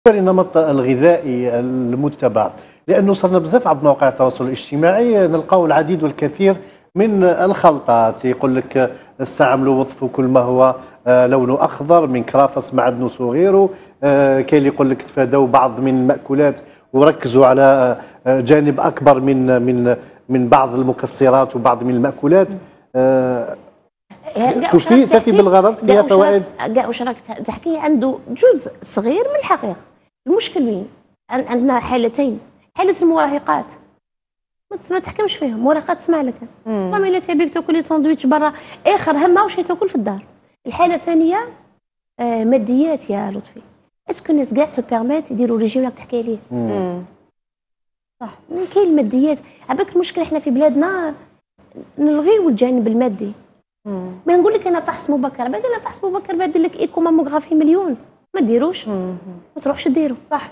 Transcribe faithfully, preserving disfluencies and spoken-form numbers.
النمط الغذائي المتبع، لانه صرنا بزاف عبر مواقع التواصل الاجتماعي نلقاو العديد والكثير من الخلطات. يقول لك استعملوا وظفوا كل ما هو لونه اخضر من كرافس معدنوس وغيره. كاين اللي يقول لك تفادوا بعض من المأكولات وركزوا على جانب اكبر من من من بعض المكسرات وبعض من المأكولات. تفي تفي بالغرض، فيها فوائد. كاع واش راك تحكي عنده جزء صغير من الحقيقه. المشكل وين؟ عندنا حالتين، حاله المراهقات ما تحكمش فيهم، مراهقات تسمع لك المهم الا تبيك تاكلي ساندويتش برا اخر همها واش تاكل في الدار. الحاله الثانيه آه ماديات يا لطفي. اسكو الناس كاع سو بيرميت يديروا ريجيم راك تحكي عليه؟ صح كاين الماديات. عباك المشكل احنا في بلادنا نلغيو الجانب المادي. ما نقول لك انا فحص مبكر، باقي انا فحص مبكر بدير لك ايكو ماموغرافي مليون، ما ديروش ما تروحش ديروا. صح.